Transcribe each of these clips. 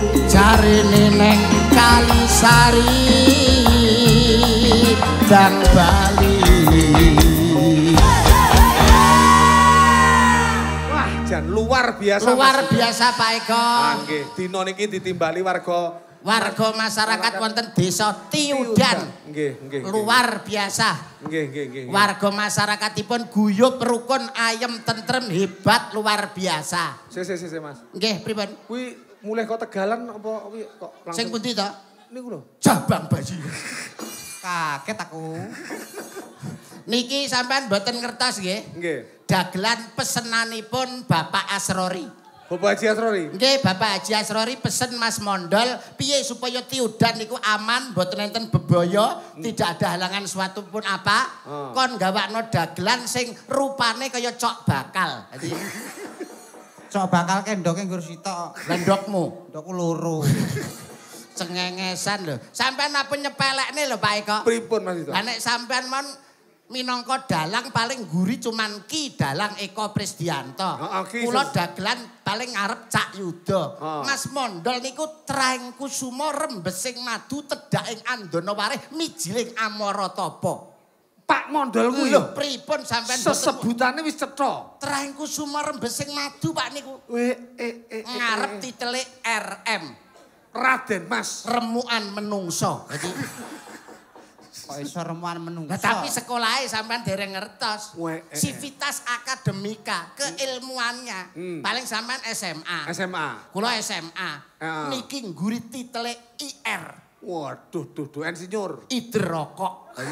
jarine neng Kalisari dan Bali. Wah, jan luar biasa. Luar biasa Pak Eko. Nggih, dina niki ditimbali warga masyarakat wonten desa Tiudan. Nggih. Luar biasa. Nggih. Warga masyarakatipun guyub rukun ayem tentrem hebat luar biasa. Sik Mas. Nggih, pripun? Kuwi mulai kok Tegalan apa kok langsung Sing pundi to? niku lho. Jabang Bayi. Kaget aku. Niki sampean mboten ngertos nggih? Nggih. Dagelan pesenanipun Bapak Asrori. Bapak Haji Asrori. Nggih, Bapak Haji Asrori pesen Mas Mondol piye supaya Tiudan niku aman, mboten enten bebaya, tidak ada halangan suatu pun apa. Kon gawakno dagelan sing rupane kaya cok bakal. Cok bakal kendoke nggur sitok. Lendokmu, Ndokku loro. cengengesan lho. Sampean apa nyepelekne lho Pak Eko? Pripun Mas itu? Lah nek sampean mon minangka dalang paling guri cuman Ki Dalang Eko Prisdianto. Kula dagelan paling ngarep Cak Yuda. Mas Mondol niku traing kusuma rembesing madu tedaking andana warih mijiling Amaratapa. Pak Mondol kuwi lho pripun sampean sesebutane wis cetha. traing kusuma rembesing madu Pak niku. Ngarep titele RM. Raden Mas. Remukan menungso. Jadi Kok iso remuan menungso. nah, tapi sekolahe sampean dereng ngertos. Civitas Akademika, keilmuannya. Paling sampean SMA. Kula SMA. Niki ngguri titele IR. Waduh, insinyur. Ider rokok.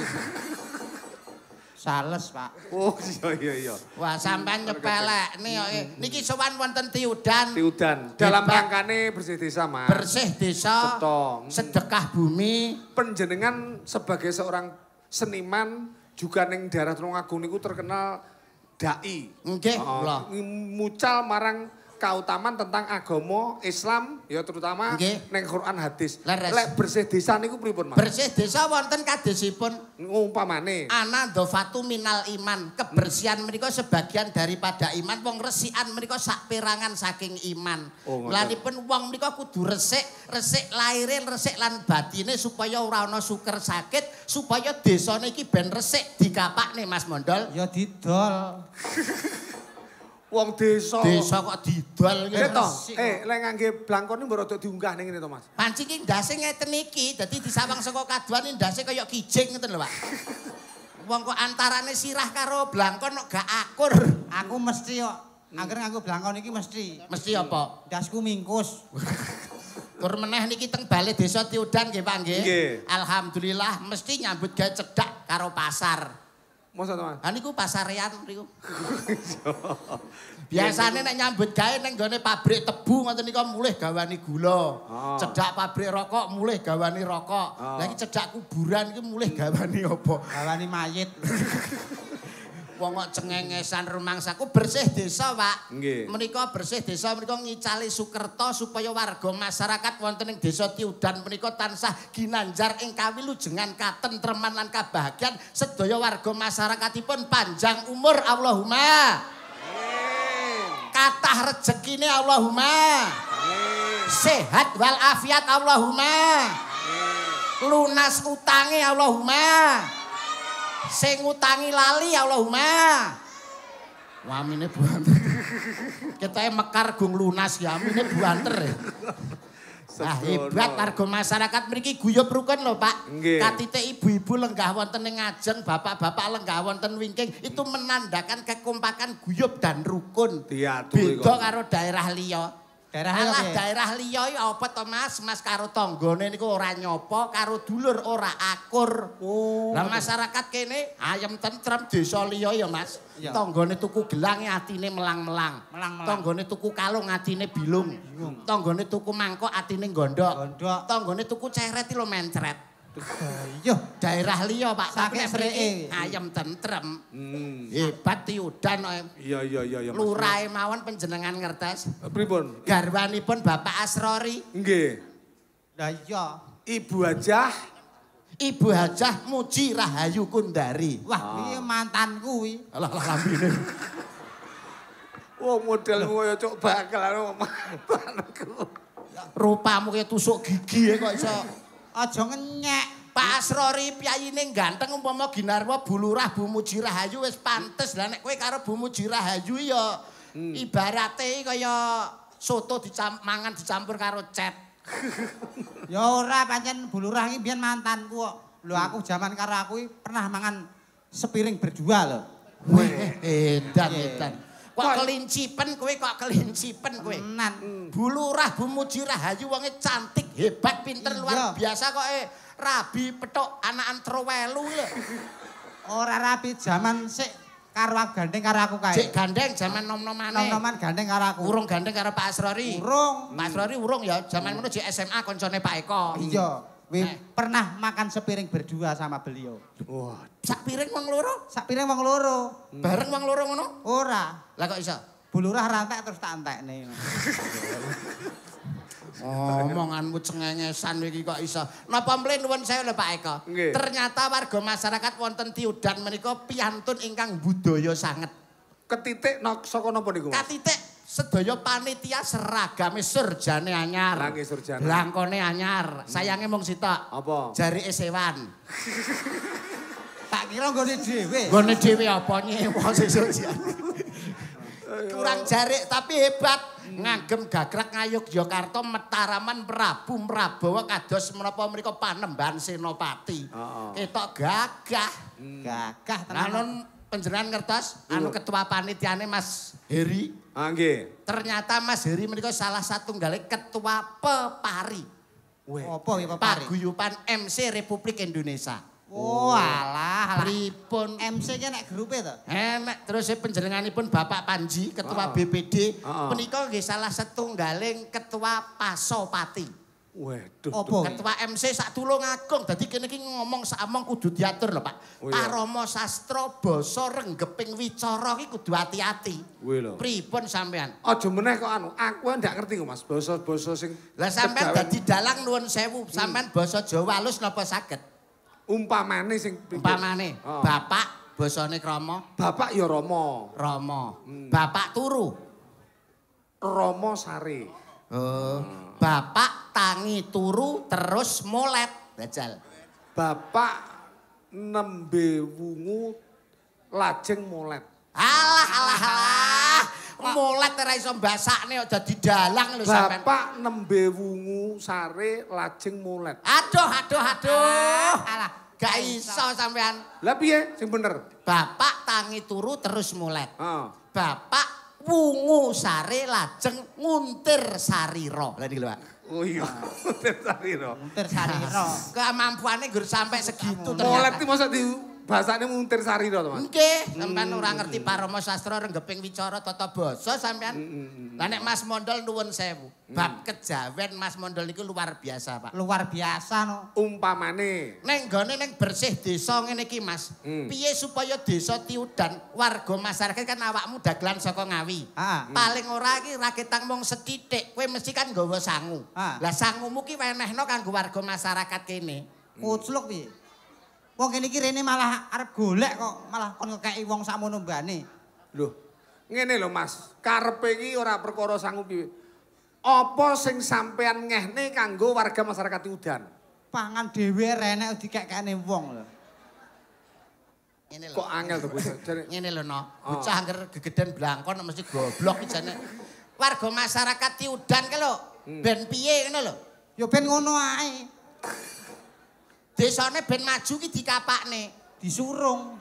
Sales, Pak. Oh, iya. Wah, sampean nyepelek niki sowan wonten Tiudan. Dalam rangkane bersih desa, Mas. Bersih desa. Sedekah bumi. Penjenengan sebagai seorang seniman juga ning daerah Tulungagung niku terkenal dai. Nggih, kula. Mucal marang kautaman tentang agama Islam ya terutama ning Quran hadis. Lek bersih desa niku pripun, Mas? Bersih desa wonten kadesipun umpamane anandofatu minal iman. Kebersihan menika sebagian daripada iman. Wong resikan menika saperangan saking iman. Lanipun wong menika kudu resik laire, resik lan batine supaya ora ana suker sakit, supaya desane iki ben resik dikapakne Mas Mondol. Ya didol. Wong desa kok didol iki. Lek ngangge blangkon mbok rada diunggah ning ngene to, Mas. Panci ki ndase ngeten iki, dadi disawang saka kaduan ndase kaya kijing ngoten lho, Pak. Wong kok antarane sirah karo blangkon kok gak akur. Aku mesti kok angger nganggo blangkon iki mesti. Mesti apa? Ndasku mingkus. Tur meneh niki teng Balai Desa Tiudan nggih, Pak nggih. Alhamdulillah mesti nyambut gawe cedak karo pasar. Masa to, Mas? Ha niku pasarean niku. Biasane nek nyambut gawe ning gone pabrik tebu ngoten niku mulih gawani gula. Cedak pabrik rokok mulih gawani rokok. Lah iki cedak kuburan iki mulih gawani apa? Gawani mayit. Wong kok cengengesan rumangsaku bersih desa, Pak. Nggih. Menika bersih desa menika ngicali sukerta supaya warga masyarakat wonten ing Desa Tiudan menika tansah ginanjar ing kawilujengan katentreman lan kabahagiaan sedaya warga masyarakatipun panjang umur Allahumma. Kathah rezekine Allahumma. Sehat wal afiat Allahumma. Lunas utange Allahumma. Sing ngutangi lali Allahumma. Wamine buanter. Ketoke mekar gung lunas ya amine buanter. Ah hebat warga masyarakat mriki guyub rukun lho Pak. Katite ibu-ibu lenggah wonten ing ngajeng, bapak-bapak lenggah wonten wingking itu menandakan kekompakan guyub dan rukun. Beda karo daerah liya. Daerah liya apa to Mas? Mas karo tanggane niku ora nyopo, karo dulur ora akur. Lah masyarakat kene ayem tentrem, desa liya ya Mas. Tanggane tuku gelang atine melang-melang. Tanggane tuku kalung atine bilung. Tanggane tuku mangkok atine gondok. Tanggane tuku ceret lho mencret. Yo, daerah liya Pak, sakit mriki ayem tentrem. Hebat Tiudan kok. Iya. Lurahe mawon panjenengan ngertes. Pripun? Garwanipun Bapak Asrori. Nggih. Lah iya. Ibu Hajah Muji Rahayu Kundari. Wah, iki mantanku kuwi. Alah lambine. Oh, modelmu kaya cok bakal mantanku. Rupamu kaya tusuk gigi kok iso. Aja ngenyek. Pak Asrori piyayine ganteng umpama Ginarwa Bulurah Bu Muji Rahayu wis pantes. Lah nek kowe karo Bu Muji Rahayu ya ibarate kaya soto mangan dicampur karo cet. Ya ora pancen Bulurah iki biyen mantanku kok. Lho aku jaman karo aku pernah mangan sepiring berdua lho. Weh, edan. Kok kelincipen kowe. Bulurah Bu Muji Rahayu wonge cantik, hebat, pinter, luar biasa kok rabi petok anakan trowelu lho. Ora rabi jaman sik karo aku gandeng karo aku kae. Sik gandeng jaman nom-nomane. Nom-noman gandeng karo aku. Urung gandeng karo Pak Asrori. Urung. Pak Asrori urung ya, jaman ngono di SMA koncone Pak Eko. Iya. Pernah makan sepiring berdua sama beliau. Wah, sak piring wong loro? Sak piring wong loro. Bareng wong loro ngono? Ora. Lah kok iso? Bulurah rantek terus tak entekne. Omonganmu cengengesan iki kok iso. Napa mlen nuwun sewu lho Pak Eko. Ternyata warga masyarakat wonten Tiudan menika piyantun ingkang budaya sanget. Ketitik saka napa niku? Katitik sedaya panitia seragame surjane anyar. Lange surjane. Blangkone anyar. Sayange mung sitok. Apa? Jarike sewan. Tak kira nggone dhewe. Nggone dhewe apa nyewa sing surjane. Kurang jarik tapi hebat. Ngagem gagrag Ngayogyakarta Mataraman Prabu Mrabawa kados menapa mriku Panembahan Senopati. Ketok gagah. Gagah tenan. Panjenengan ngertos anu ketua panitiane Mas Heri? Ah nggih. Ternyata Mas Heri menika salah satunggaling ketua Pepari. Apa ya Pepari? Paguyuban MC Republik Indonesia. Oh alah. Pripun MC ki nek grupe to? Enak terus panjenenganipun Bapak Panji ketua BPD menika nggih salah setunggaling ketua Pasopati. Waduh. Ketua MC sak tulung agung. Dadi kene iki ngomong sak omong kudu diatur lho Pak. Parama sastra basa renggeping wicara iki kudu ati-ati. Pripun sampean? Aja meneh kok anu, aku ndak ngerti kok Mas basa-basa sing. Lah sampean dadi dalang nuwun sewu, sampean basa Jawa halus napa saged? Umpamane sing umpamane bapak basane krama. Bapak ya Rama. Rama. Bapak turu. Rama sare. Bapak tangi turu terus molet. Dajal. Bapak nembe wungu lajeng molet. Alah. Molet ora iso mbasakne kok dadi dalang lho sampean. Bapak nembe wungu sare lajeng molet. Aduh. Alah, gak iso sampean. Lah piye sing bener? Bapak tangi turu terus molet. Bapak wungu sare lajeng nguntir sarira. Lah iki lho, Pak. Oh iya, nguntir sarira. Nguntir sarira. Kemampuane gur sampai segitu ternyata. Molet iki mosok di bahasane nguntir sarira to, Mas? Nggih, sampean ora ngerti parama sastra renggeping wicara tata basa sampean. Lah nek Mas Mondol nuwun sewu. Bab kejawen Mas Mondol niku luar biasa, Pak. Luar biasa no. Umpamane ning gone ning bersih desa ngene iki, Mas. Piye supaya desa Tiudan warga masyarakat kan awakmu dagelan saka Ngawi. Paling ora iki raketang mung sethithik, kowe mesti kan nggawa sangu. Lah sangumu ki wenehno kanggo warga masyarakat kene. Kucluk piye? Wong kene iki rene malah arep golek kok, malah kon ngekeki wong sakmono mbane. Lho, ngene lho Mas, karepe iki ora perkara sangu piye. Apa sing sampean ngehne kanggo warga masyarakat Tiudan? Pangan dhewe renek dikekekne wong lho. Ngene lho. Kok angel to bocah. Ngene lho no. Bocah angger gegeden blangkon mesti goblok iki jane. Warga masyarakat Tiudan ki lho, ben piye ngono lho. Ya ben ngono ae. Desane ben maju ki dikapakne, disurung.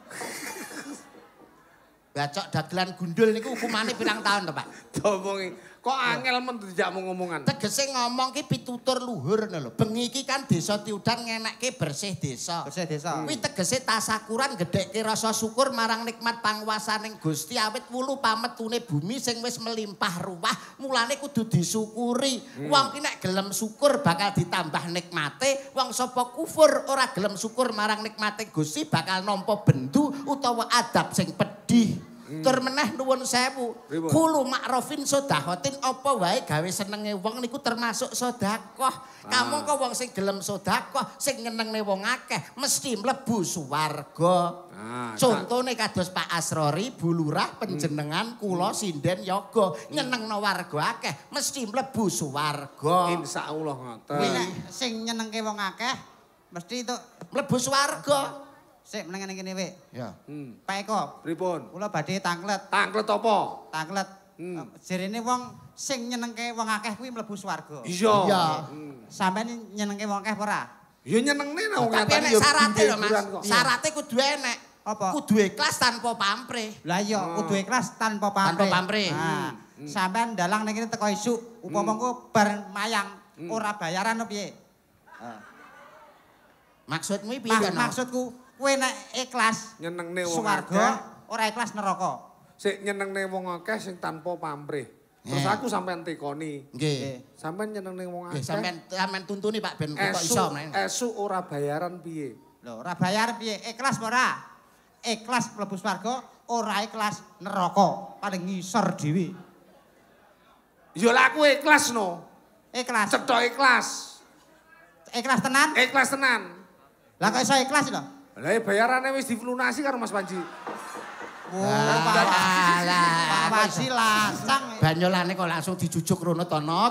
Bacok dagelan gundul niku hukumane pirang tahun to, Pak? Domongi. Kok angel men tidak mau ngomongan. Tegese ngomong ki pitutur luhur ngono lho. Bengi iki kan desa Tiudan ngenekke bersih desa. Bersih desa. Kuwi tegese tasakuran gedhekke rasa syukur marang nikmat panguwasaning Gusti awit wulu pametune bumi sing wis melimpah ruwah, mulane kudu disyukuri. Wong ki nek gelem syukur bakal ditambah nikmate, wong sapa kufur ora gelem syukur marang nikmate Gusti bakal nampa bendu utawa adab sing pedih. Tur meneh nuwun sewu. Pripun? Kulu makrofin sodakotin apa wae gawe senenge wong niku termasuk sedekah. Kamu kok wong sing gelem sedekah, sing nyenengne wong akeh mesti mlebu swarga. Contone kados Pak Asrori, Bu Lurah panjenengan kula sinden yoga nyenengno warga akeh mesti mlebu swarga. Insyaallah ngoten. Kuwi nek sing nyenengke wong akeh mesti itu Mlebu swarga. sik meneng ngene kene wek. Ya. Pak Eko, Pripun? kula badhe tanglet. Tanglet apa? Tanglet. Jerene wong sing nyenengke wong akeh kuwi mlebu swarga. Iya. Iya. Sampeyan nyenengke wong akeh apa ora? Ya nyenengne nang Tapi enek syarate lho Mas. Syarate kudu enek. Apa? Kudu ikhlas tanpa pamrih. Lah iya, kudu ikhlas tanpa pamrih. Tanpa pamrih. Nah, sampean dalang ning kene teko isuk, upama engko bar mayang ora bayaran opo piye? Maksudmu piye no? Maksudku kowe nek ikhlas nyenengne wong swarga, akeh, ora ikhlas neraka. sik nyenengne wong akeh sing tanpa pamrih. Terus aku sampean tekoni. Nggih. Sampean nyenengne wong Nggih, akeh. sampean tuntuni Pak ben kok iso men. Esuk ora bayaran piye? Lho, ora bayar piye? Ikhlas apa ora? Ikhlas mlebu swarga, ora ikhlas neraka. Paling ngisor dhewe. Ya lah aku ikhlas no. Ikhlas. Cethok ikhlas. Ikhlas tenan? Ikhlas tenan. Lah kok iso ikhlas lho? Lah bayarane wis dilunasi karo Mas Panji. Pak Wasi lancang. Banyolane kok langsung dijujuk rono tono.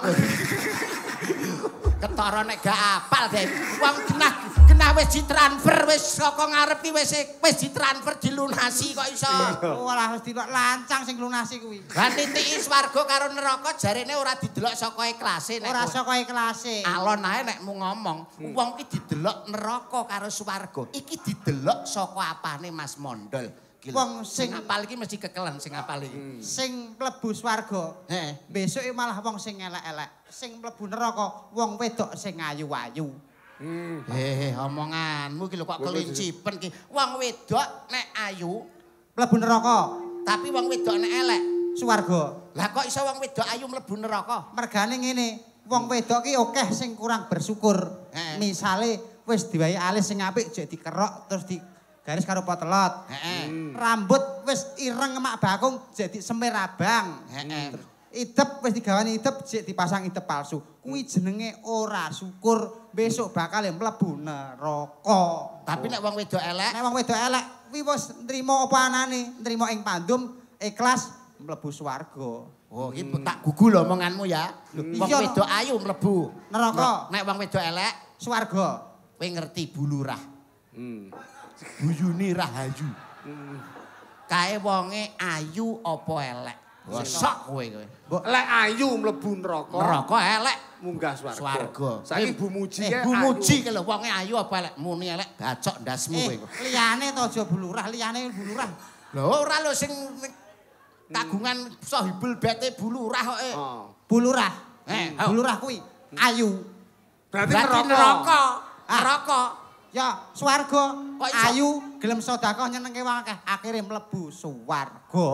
Ketara nek gak apal deh. Wong genah wis ditransfer wis saka ngarep ki wis ditransfer dilunasi kok iso. Walah wis dilok lancang sing lunasi kuwi. Lah nitiki swarga karo neraka jarene ora didelok saka ikhlase nek. Ora saka ikhlase. Alon ae nek mu ngomong, wong ki didelok neraka karo swarga. Iki didelok saka apane Mas Mondol. Wong sing sing apal iki mesti kekelen sing apal iki. sing mlebu swarga. Heeh. Besuke malah wong sing elek-elek. Sing mlebu neraka wong wedok sing ayu-ayu. Omonganmu ki lho kok kelincipen ki. Wong wedok nek ayu, Mlebu neraka, tapi wong wedok nek elek. swarga. Lah kok iso wong wedok ayu mlebu neraka? Mergane ngene, wong wedok ki akeh sing kurang bersyukur. Misale wis diwahi alis sing apik jek dikerok terus garis karo potelot. Rambut wis ireng emak bakung jadi semir abang. Idep wis digawani idep jek dipasang idep palsu. Kuwi jenenge ora syukur, besok bakal mlebu neraka. Tapi nek wong wedok elek, Nek wong wedok elek kuwi wis nrimo apa anane, nrimo ing pandum, ikhlas mlebu swarga. oh iki tak gugul omonganmu ya. Wong Iya, wedok ayu mlebu neraka, nek wong wedok elek, swarga. kowe ngerti Bu Lurah. Buyune Rahayu. Kae wonge ayu apa elek? Sok kowe. Lek ayu mlebu neraka. Neraka elek Munggah swarga. swarga. Saiki Bu Muji ya. Bu Muji ki lho wonge ayu apa elek? Muni elek gacok ndasmu kowe. Liyane to aja bulurah, liyane bulurah. Lho ora lho sing kagungan Sohibul Bete Bu Lurah kok. Bulurah. Oh. Bulurah kuwi ayu. Berarti Berarti neraka. Neraka. Ya, swarga Kok iso? ayu gelem sedekah nyenengke wong akeh, akhire mlebu swarga.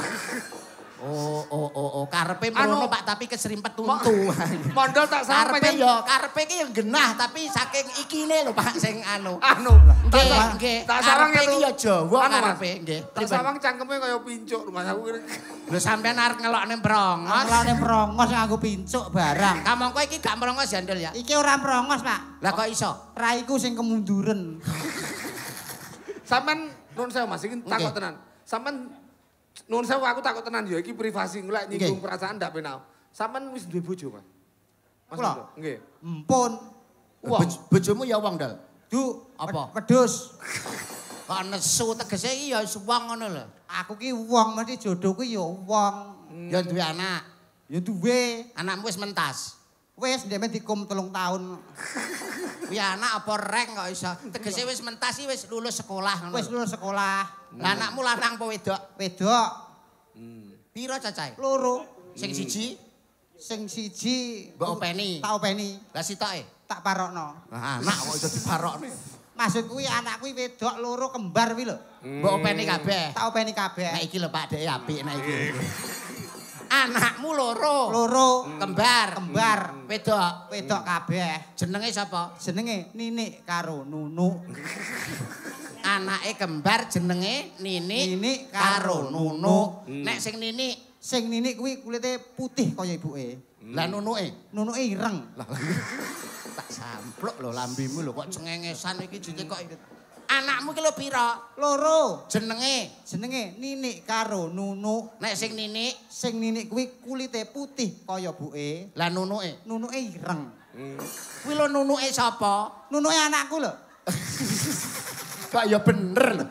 Oh, karepe mrono Pak tapi keserimpet tuntu. Mondol tak salah Karepe pengen. yo, karepe ki yo genah tapi saking ikine lho Pak sing anu. Nggih, tak sarang karepe iki yo Jawa Anu, Mas. karepe nggih. Tak sawang cangkeme kaya pincuk rumah aku kene. Lho sampean arep ngelokne prongos. Ngelane prongos nganggo pincuk barang. Kamangka iki gak prongos jandel ya. Iki ora prongos, Pak. Lah kok iso? Raiku sing kemunduran. Sampean nun sewu Mas iki takut tenan. Sampean nun sewu aku takut tenan ya iki privasi golek nyinggung perasaan ndak penau. Sampean wis duwe bojo, Mas? Mas Kula? Mondol? Nggih. Empun. Wong bojomu ya wong Dal. Du, Apa? Wedhus. Kok nesu tegese iki ya wong ngono lho. Aku ki wong mesti jodohku ya wong. Ya duwe anak. Ya duwe. Anakmu wis mentas. Wis ndeme dikum 3 tahun. Kuwi anak apa reng kok iso. Tegese wis mentas iki wis lulus sekolah ngono. Wis lulus sekolah. Lah anakmu lanang apa wedok? Wedok. Piro cacahe? Loro. Sing siji Sing siji mbok openi. tak openi, Lah sitoke? tak parokno. Anak kok iso diparokne. Maksud kuwi anak kuwi wedok loro kembar kuwi lho. Mbok openi kabeh. Tak openi kabeh. Nek iki lho Pak Dek apik nek iki. Anakmu loro. Loro Kembar. kembar. Wedok. Wedok kabeh. Jenenge sapa? Jenenge Ninik karo Nunuk. Anake kembar jenenge Nini karo Nunu. Nek sing Nini kuwi kulite putih kaya ibuke. Lah nunuke? Nunuke ireng. Tak sampluk lho lambimu lho kok cengengesan iki jute kok. Anakmu ki lho pira? Loro. Jenenge Nini karo Nunu. Nek sing Nini kuwi kulite putih kaya buke. Lah nunuke? Nunuke ireng. Kuwi lho nunuke sapa? Nunuke anakku lho. Kok ya bener lho.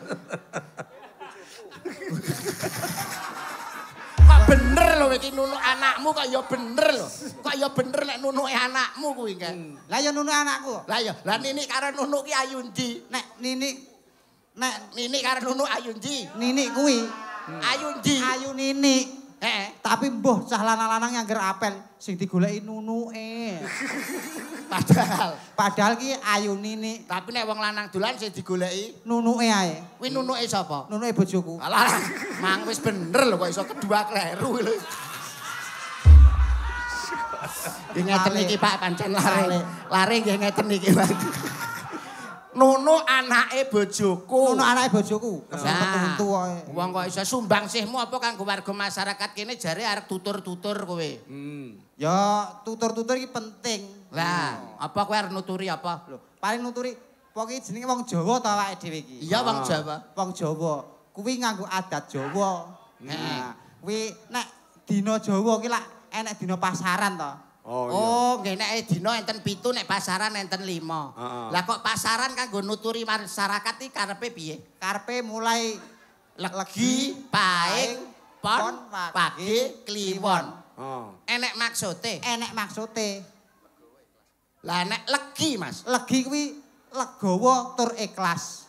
Kok bener lho iki nunuk anakmu kok ya bener lho. Kok ya bener nek nunuke anakmu kuwi kan. Lah ya nunuke anakku. Lah ya, lah Nini karo nunuk ki ayu ndi? Nek Nini karo nunuk ayu ndi? Nini kuwi ayu ndi? Ayu Nini. Tapi mbuh cah lanang-lanang nyangger apel sing digoleki nunuke. Padahal ki ayu Nini. Tapi nek wong lanang dolan sing digoleki nunuke ae. Kuwi nunuke sapa? Nunuke bojoku. Alah, mang wis bener lho kok iso kedua kleru lho. Nggih ngeten iki Pak pancen lare. Lare nggih ngeten iki Pak. Nunu anake bojoku. Nunu anake bojoku. Kesuntu wae. Wong kok iso sumbangsihmu apa kanggo warga masyarakat kene jare arep tutur-tutur kowe. Ya tutur-tutur iki penting. Lah, apa kowe arep nuturi apa? Lho, paling nuturi pokoke jenenge wong Jawa ta awake dhewe iki. Iya wong Jawa. Wong Jawa. Kuwi nganggo adat Jawa. Nah, kuwi nek dina Jawa ki lak enek dina pasaran to. Oh, nggih nek dina enten 7 nek pasaran enten 5. Lah kok pasaran kanggo nuturi masyarakat iki karepe piye? Karepe mulai legi, paing, pon, page, kliwon. Enek maksude? Enek maksude. Lah nek legi, Mas. Legi kuwi legawa tur ikhlas.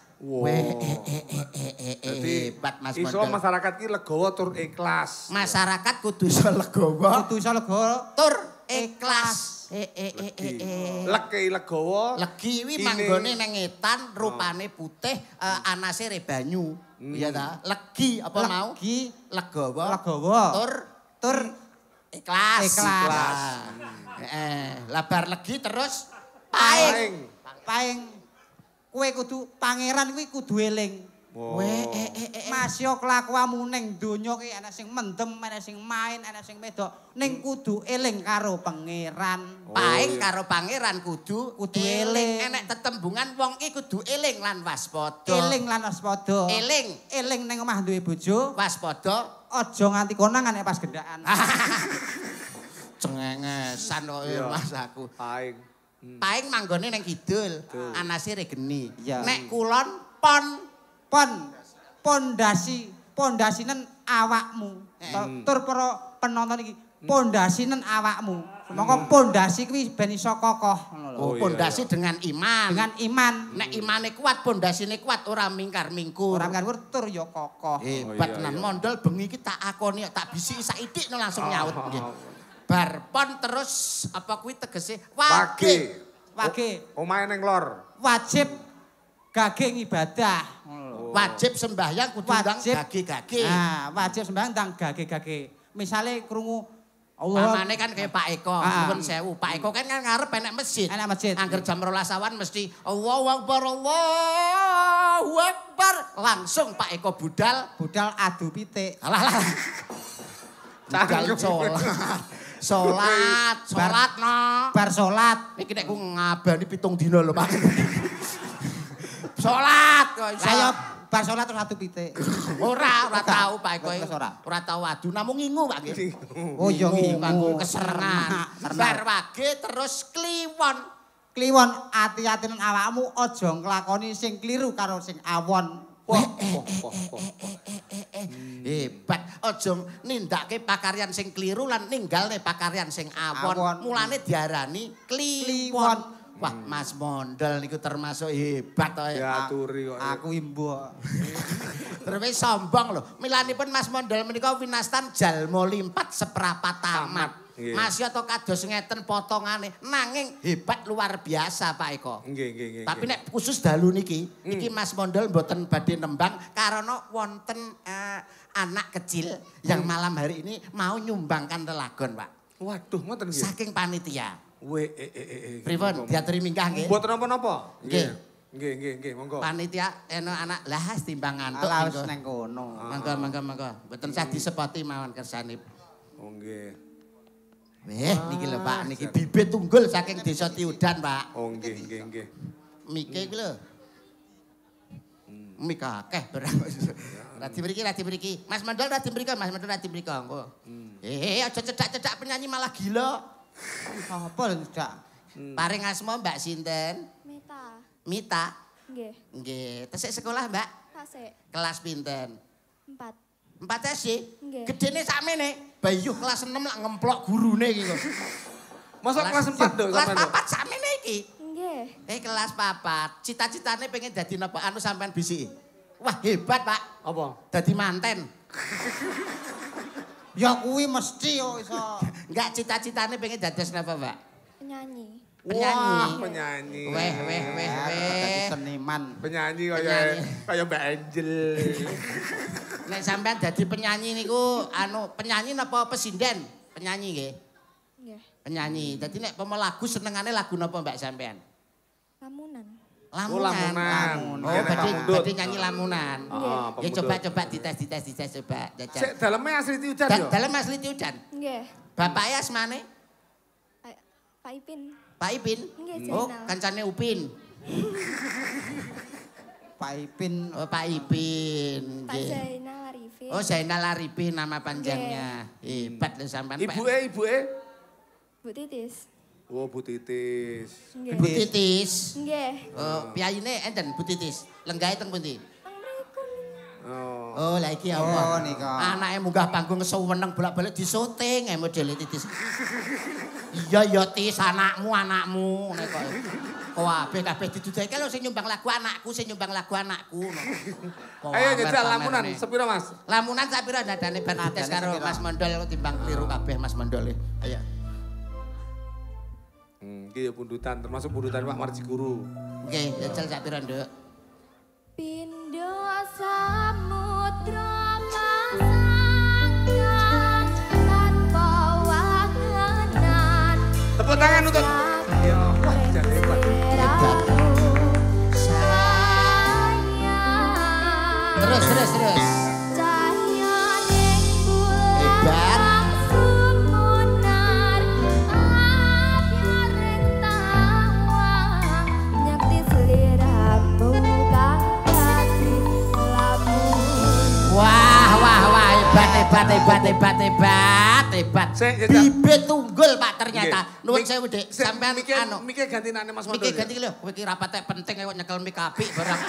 Hebat Mas Mondol. Iso masyarakat ki legawa tur ikhlas. Masyarakat kudu iso legawa. Kudu iso legawa tur ikhlas. Legi legawa. Legi kuwi manggone nang etan, rupane putih, anase re banyu. Iya ta? Legi apa mau? Legi legawa. Tur ikhlas. Lah bar legi terus paing. Kowe kudu pangeran kuwi kudu eling. Masya kelakuanmu ning donya ki ana sing mendem, ana sing main, ana sing medok. Ning kudu eling karo pangeran. Paing karo pangeran kudu eling. Enek tetembungan wong ki kudu eling lan waspada. Eling lan waspada. Eling ning omah duwe bojo, waspada aja nganti konangan nek pas gendakan. Cengengesan kok Mas aku. Paing manggone ning kidul, anase regeni. Nek kulon pondasinen awakmu. Tur para penonton iki, pondasinen awakmu. Monggo pondasi kuwi ben iso kokoh ngono lho. Oh, pondasi dengan iman. Dengan iman. Nek imane kuat, pondasine kuat, ora mingkar-mingkur. Ora mingkar tur ya kokoh. Hebat tenan Mondol bengi iki tak akoni tak bisiki saithik langsung nyaut nggih. Bar pon terus apa kuwi tegese wage. Omahe ning lor. Wajib gage ibadah. Wajib sembahyang kudu ndang gage-gage. Nah, wajib sembahyang ndang gage-gage. Misale krungu Allah. Pamane kan kaya Pak Eko, nuwun sewu. Pak Eko kan ngarep enek masjid. Enek masjid. Angger jam 12 awan mesti Allahu Akbar, Allahu Akbar. Langsung Pak Eko budal adu pitik. Alah. Budal Salat no. Bar salat. Iki nek ku ngabani 7 dina lho, Pak. Salat kok iso. Ayo bar salat terus adu pitik. Ora tau Pak Eko. Ora tau adu namung ngingu Pak nggih. Oh iya ngingu keserengan. Bar wage terus kliwon. Kliwon ati-atinen awakmu aja nglakoni sing kliru karo sing awon. Hebat aja nindakake pakaryan sing kliru lan ninggalne pakaryan sing awon. Mulane diarani kliwon. Wah, Mas Mondol niku termasuk hebat to. Diaturi kok. Aku imbo. Terus sombong lho. Milanipun Mas Mondol menika winastan jalma limpat seprapat tamat. Masya to kados ngeten potongane nanging hebat luar biasa Pak Eko. Nggih. Tapi nek khusus dalu niki, iki Mas Mondol mboten badhe nembang karena wonten anak kecil yang malam hari ini mau nyumbangkan lelagon, Pak. Waduh, ngoten nggih. Saking panitia. Pripun diaturi minggah nggih? Mboten napa-napa. Nggih. Nggih, monggo. Panitia anak lah timbang ngantuk. Lah wis neng kono. Monggo. Mboten sah disepoti mawon kersane. Oh nggih. Niki lho Pak, niki bibit tunggul saking Desa Tiudan, Pak. Oh nggih. Mike iki lho. Mik akeh barang. Radi mriki. Mas Mandol radi mriki, engko. Aja cedak-cedak penyanyi malah gila. Apa lho cedak? Paring asma Mbak sinten? Mita. Nggih. Tesik sekolah, Mbak? Tasik. Kelas pinten? 4. 4 SD? Nggih. Gedene sakmene. Bayu kelas 6 lak ngemplok gurune iki kok. Masa kelas 4 lho Kelas sampean? 4 sakmene iki. Nggih. Kelas 4. Cita-citane pengen dadi napa anu sampean bisiki? Wah, hebat, Pak. Apa? Dadi manten. Ya kuwi mesti kok iso. Enggak cita-citane pengen dados napa, Mbak? Penyanyi. Wah, penyanyi. Weh. Dadi seniman. Penyanyi kaya Mbak Angel. Nek sampean dadi penyanyi niku penyanyi napa pesinden? Penyanyi nggih. Nggih. Penyanyi. Dadi nek pemo lagu senengane lagu napa Mbak sampean? Lamunan. Lamunan. Oh, berarti nyanyi lamunan. Ya coba dites coba. Sik daleme asli Tiudan yo. Dalem asli Tiudan. Nggih. Bapake asmane? Pak Ipin. Pak Ipin. Nggih, Oh, Zainal. kancane Upin. Pak Ipin. Oh, Pak Ipin. Pak Nggih. Zainal Arifin. Oh, Zainal Arifin nama panjangnya. Hebat lho sampean. Ibuke? Bu Titis. Oh, Bu Titis. Nggih. Bu Titis. Nggih. Oh, piyayine enten Bu Titis. Lenggahe teng pundi? Nang mriku. Oh. Oh, lah iki apa? Oh, nika. Anake munggah panggung seweneng bolak-balik disyuting modele Titis. Iya ya Tis, anakmu nek kok. Kabeh didudake lho sing nyumbang lagu anakku. Ayo jajal lamunan sepira Mas? Lamunan sak pira nadane bar dites karo Mas Mondol timbang kliru kabeh Mas Mondol. Ayo. Iki ya pundutan, termasuk pundutan Pak Marji Guru. Nggih, jajal sak pira, Nduk? Pindho samudra masanggang tanpa wangenan. Tepuk tangan untuk wah, jadi hebat. Terus. Cahya ning bulan Hebat. sumunar apyaring tawang nyekti sliramu kang dadi lamun. Wah, hebat. Sik, jajal. Bibit tunggul Pak ternyata. Nggih. Nuwun sewu, Dik. Sampean Mike gantinane Mas Mondol. Miki ganti lho, kowe iki rapate penting kok nyekel mik apik barang.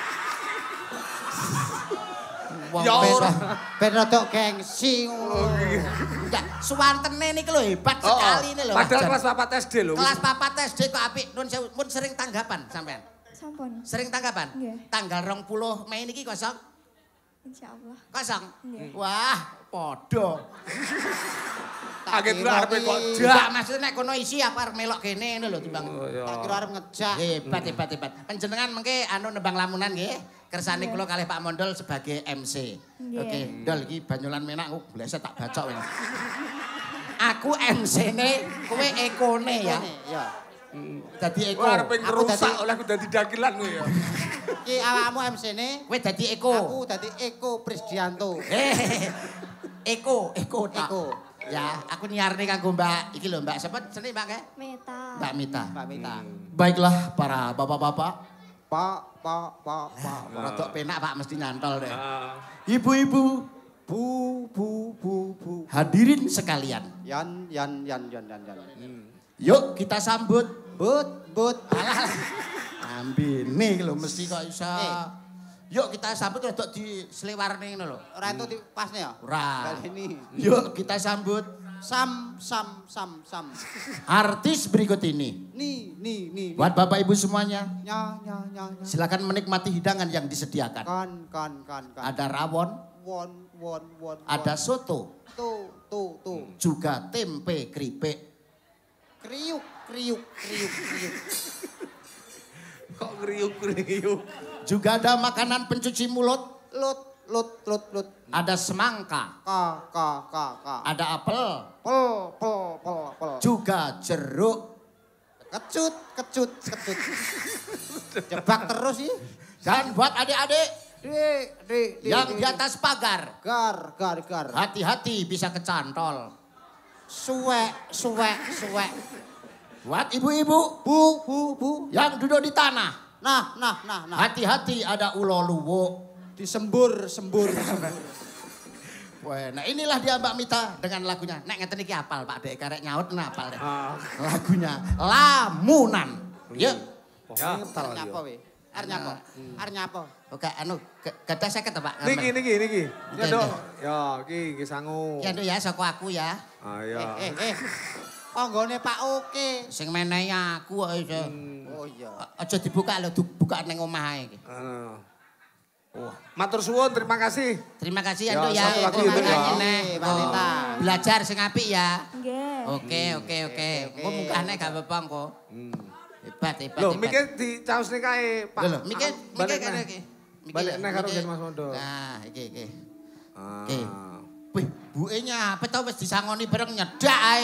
Wong Ya ora. Ben rada gengsi ngono. Enggak, suwantene niki lho hebat sekali ini lho. Padahal kelas 4 SD lho. Kelas 4 SD kok apik. Nuwun sewu, mun sering tanggapan sampean. Sampun. Sering tanggapan? Nggih. Tanggal 20 Mei niki kosong? Insyaallah. Kosong? Nggih. Wah, padha. Kaget lho arepe kok Jak jak. maksudnya nek kono isi aku arep melok kene ngono lho timbang. Tak kira arep ngejak. Hebat. Panjenengan mengke nembang lamunan nggih. Kersane kula kalih Pak Mondol sebagai MC. Nggih. Oke, Ndol iki Banyolan Menak bleset tak bacok. Aku MC-ne, kowe ekone ya. Ya. Dadi eko. Wah, arepe Aku ngerusak oleh aku dadi dagelan kowe ya. Iki awakmu MC-ne, Kowe dadi eko. aku dadi Eko Prisdianto. Eko tak. Eko. Ya, aku nyiarne kanggo Mbak iki lho, Mbak sapa jenenge Mbak ke? Meta. Mbak Mita. Mbak Mita. Baiklah para bapak-bapak. Pak. Rodok penak Pak mesti nyantol deh. Ah. Ibu-ibu, Bu. hadirin sekalian. Yan. Yuk kita sambut. But. Alah. Ambine lho mesti kok iso. Yuk kita sambut rodok dislewarne ngono lho. Ora entuk dipasne ya? Ora. Kali ini. Yuk kita sambut Sam. artis berikut ini. Nih. Buat Bapak Ibu semuanya, Nya. silakan menikmati hidangan yang disediakan. Kan. Ada rawon, Won. ada soto, Tuh. juga tempe keripik. Kriuk. Kok ngriuk. Juga ada makanan pencuci mulut, Lut. ada semangka, Ka. ada apel, Pel. juga jeruk. Kecut. Jebak terus sih. Dan buat adik-adik yang di atas pagar. Gar. Hati-hati bisa kecantol. Suwek. Buat ibu-ibu Bu. yang duduk di tanah. Nah. Hati-hati ada ulo luwuk. Disembur. Wah, nah inilah dia Mbak Mita dengan lagunya. Nek ngeten iki apal Pak Dek karek nyaut apal deh. Lagunya Lamunan. Yuk. Arep nyapa we? Arep nyapa? Oke, anu gadah 50 to Pak. Niki. Ya, Dok. Ya, iki sangu. Ya Nduk ya saka aku ya. Ayo. Panggone Pak Oke. Sing menehi aku kok iso. Oh iya. Aja dibuka lho, dibuka ning omah ae iki. Matur suwun, terima kasih. Terima kasih ya Ya, Nduk ya. satu lagi, Terima Nduk, ya. kasih, Nek. Mbak Mita. Belajar sing apik ya. Nggih. Oke. Engko munggahne gak apa-apa engko. Hebat. Loh, mikir dicaos nih kae, Pak. Lho, mikir kene iki. Balik neh karo Gen Mas Mondo. Nah, iki. Ah. Oke. Wih, buke nyapet to wis disangoni bareng nyedak ae.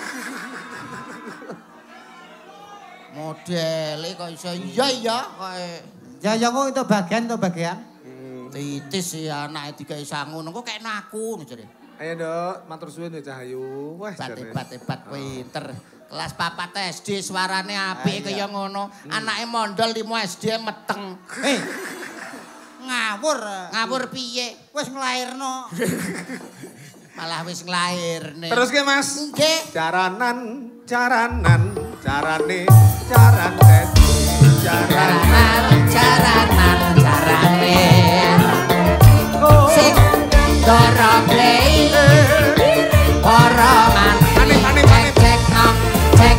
Modele kok iso iya koe. Ya kok itu bagian. Titis ya anake digawe sangu engko kekno aku jare. Ayo, Dok, matur suwun ya Cahayu. Wah, Hebat pinter. Kelas 4 SD suarane apik kaya ngono. Anake mondol 5 SD meteng. Ngawur piye? Wis nglairno. Malah wis nglairne. Terus ke Mas? Nggih. Caranan, carane, carane. Sing doroblei para Panik. cek nong cek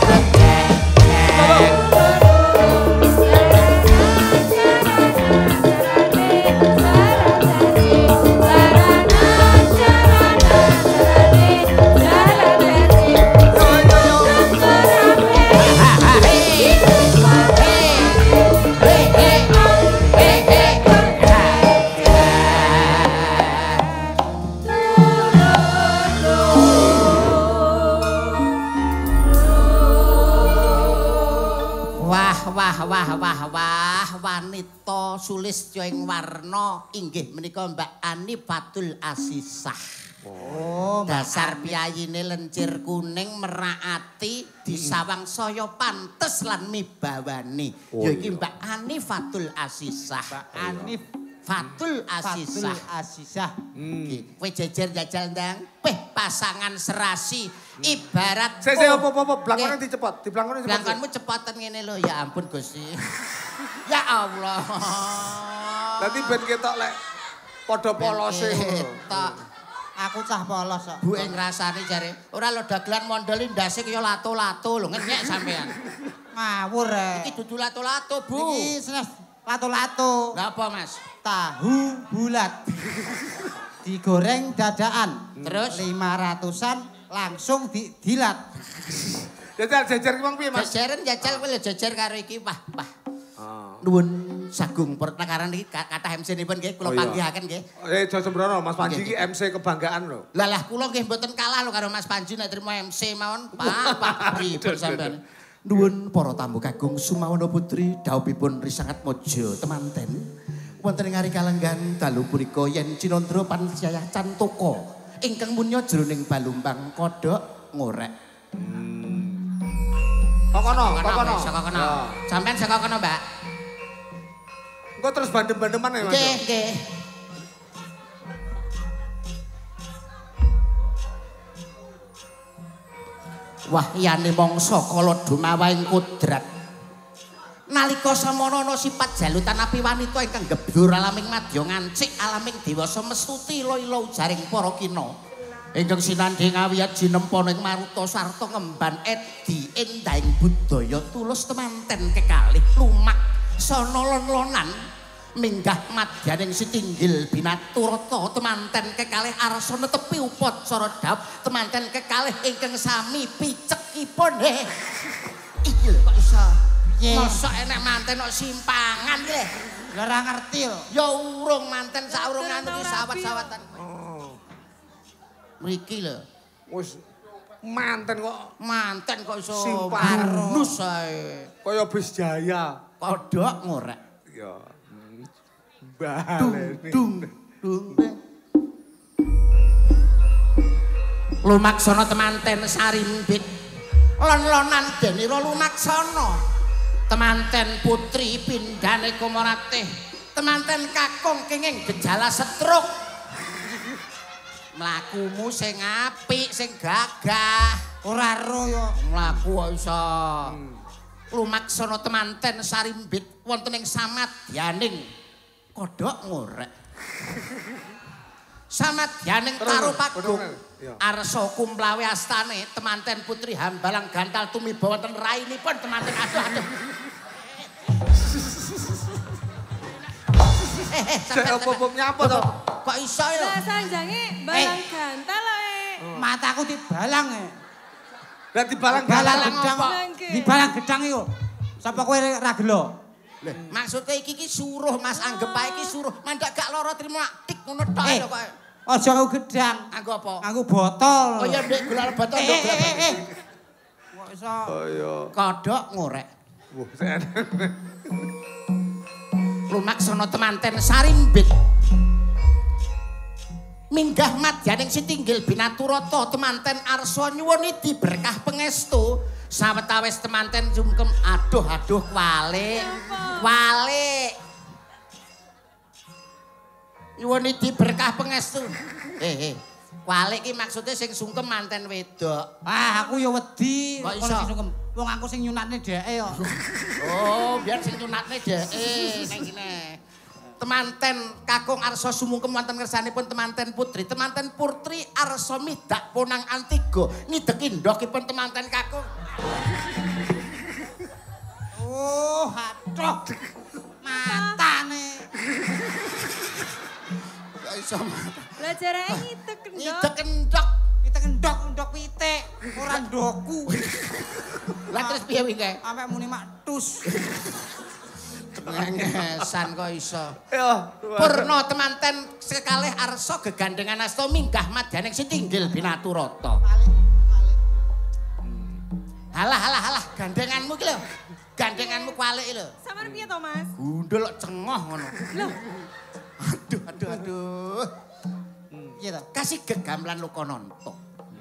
Wah, wanita sulistya ing warna inggih menika Mbak Ani Fatul Asisah. Oh, dasar piyayine lencir kuning merak ati disawang saya pantes lan mibawani. Ya iki Mbak Ani Fatul Asisah. Mbak Ani Fatul Asisah. Kowe jejer jajal ndang. Pasangan serasi ibarat Apa blangkone dicepot, diblangkone cepot. Blangkonmu cepoten ngene lho, ya ampun Gusti. Ya Allah. Dadi ben ketok lek padha polose ngono. Aku cah polos kok. Bu ing rasane jare, ora lho dagelan mondoli ndase kaya lato-lato lho, ngenyek sampean. Ngawur. Iki dudu lato-lato, Bu. Iki senes lato-lato. Lah apa, Mas? Tahu bulat. Digoreng dadaan. Terus 500-an langsung dilat. Jajar ki wong piye, Mas? Jajaren jajal kowe lho jajar karo iki, Wah. Nuwun sagung pertakaran iki kathah MC-nipun nggih kula panggihaken nggih. Aja sembrono, Mas Panji iki MC kebanggaan lho. Lah kula nggih mboten kalah lho karo Mas Panji nek trimo MC mawon. Pak pripun sampean. Nuwun para tamu kakung Sumawana Putri dawuhipun risangat mojo temanten. Wonten ing ari kalenggan dalu punika yen Cinandra Pancaya Cantaka ingkang munya jroning balumbang kodhok ngorek. Kok kono. Saka kono. Sampeyan saka kono, Mbak. Engko terus bandem-bandeman ya, Mas. Nggih. Wah, yane mangsa kala dumawahing kodrat. Nalika samana ana sifat jalutan api wanita ingkang gebyur alaming madya ngancik alaming dewasa mestuti ilo-ilo jaring para kina. Ingkang sinandhi ngawiyat jinempa ning maruta sarta ngemban edi endahing budaya tulus temanten kekalih lumak sana lon-lonan minggah madyaning sitinggil binaturata temanten kekalih arsa netepi upacara dawuh temanten kekalih ingkang sami picekipun iki lho kok iso mosok enek manten kok simpangan nggih lha ora ngerti lho ya urung manten saurungan iki sawat-sawatan mriki lho Wis Manten kok iso simparus ae. Kaya bis Jaya. Kodhok ngorek. Ya. Balen. Dung. Lumaksana temanten sarimbit. Lon-lonan denira lumaksana. Temanten putri pindhane Komoratih. Temanten kakung kenging gejala stroke. Mlakumu sing apik, sing gagah. Ora ro yo. Mlaku kok iso. Lumaksana temanten sarimbit wonten ing samadyaning kodhok ngorek. Samadyaning Tarupagung arsa kumplawe astane temanten putri Hambalang gantal tumiba wonten rainipun temanten aduh. Apa nyapa to? Kok iso lho? Lah sanjange balang gantal ae. Mataku dibalang e. Lah dibalang gedang. Dibalang gedang iku. Sapa kowe ra gelo? Maksudnya iki suruh Mas anggap ae iki suruh. Mandak gak lara trimo tik ngono tok lho kok. Aja nganggo gedang. Nganggo apa? Nganggo botol. Oh ya ndek gulal botol ndek. Kok iso? Oh iya. Kodhok ngorek. Wah, Lumaksana temanten sarimbit. Minggah madyaning Sitinggil Binaturata temanten arsa nyuwun idi berkah pangestu sawetawis temanten jungkem aduh walik. Nyuwun idi berkah pangestu. Walik iki maksude sing sungkem manten wedok. Ah, aku ya wedi kok iso sungkem. Wong aku sing nyunatne dheke yo. Oh, biar sing nyunatne dheke ning kene. Temanten kakung arsa sumungkem wonten ngersanipun temanten putri. Temanten putri arsa midak ponang Antigo ngideki ndokipun temanten kakung. Oh, aduh. Matane. Kok iso mata. Lah jarake ngidek kendok. Ngidek endok. Ndok pitik, ora ndoku. Lah terus piye wingi? Sampe muni mak tus. Ngengesan kok iso. Ya, Purna temanten sekalih arsa gegandengan asta minggah madyaning Sitinggil Binaturata. Halah gandenganmu iki lho. Gandenganmu kwalik lho. Sampeyan piye to, Mas? Gundul cengoh ngono. Loh, Aduh. Piye to? Kasih gegamelan Lokananta.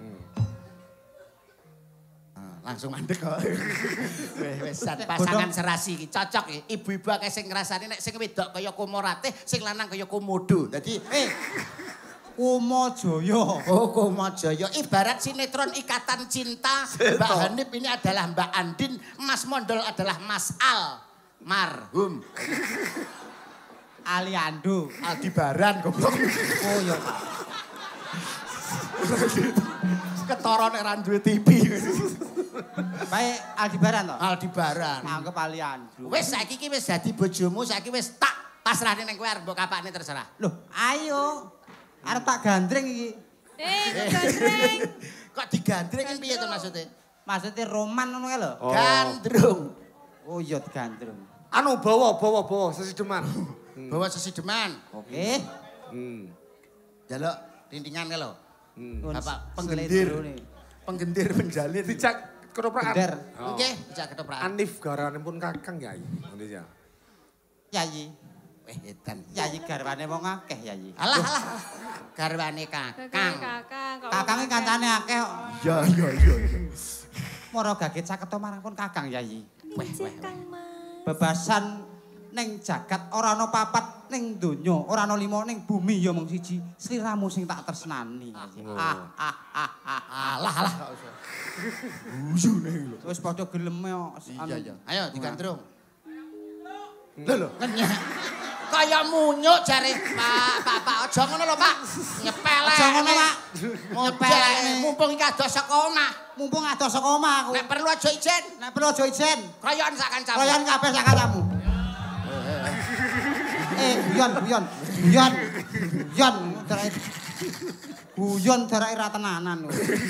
Langsung mandek kok. Wis pasangan serasi iki cocok iki. Ibu-ibu akeh sing ngrasani nek sing wedok kaya Komoratih, sing lanang kaya Komodo. Dadi Komajaya. Oh, Komajaya. Ibarat sinetron Ikatan Cinta, Mbak Hanif ini adalah Mbak Andin, Mas Mondol adalah Mas Al. Marhum. Aliando. Aldibaran goblok. Oh iya. Ketara nek ra duwe TV. Bae Aldibaran to? Aldibaran. Anggap Aliando. Wis saiki iki wis dadi bojomu, saiki wis tak pasrahne ning kowe arep mbok kapakne terserah. Loh, ayo. Arep tak gandreng iki. gandreng. Kok digandreng kan piye to maksude? Maksudnya roman ngono kae lho. Gandrung. Oh iya digandrung. Anu bawa sesideman. Bawa sesideman. Oke. Jaluk tintingan kae lho. Bapak penggendir penjalin. Dijak ketoprakan. Gender. Nggih, dijak ketoprakan. Anif garanipun Kakang Yai. Ngono ya. Yayi. Edan. Yayi garwane wong akeh yayi. Alah. Garwane Kakang. Kakang iki kancane akeh kok. Iya. Mara gaget saketo marang pun Kakang yayi. Weh. Bebasan ning jagat ora ana papat ning donya, ora ana 5 ning bumi ya mung siji. Sliramu sing tak tresnani. Alah. Bujune lho. Wis padha gelem yo. Iya. Ayo digandrung. Lho. Kaya munyuk jare Pak. Aja ngono lho, Pak. Nyepelek. Aja ngono, Pak. Nyepelek. Mumpung iki adoh saka omah. Mumpung adoh saka omah aku. Nek perlu aja ijen. Kroyon sak kancamu. Kroyon kabeh sak kancamu. Guyon dereke ra tenanan.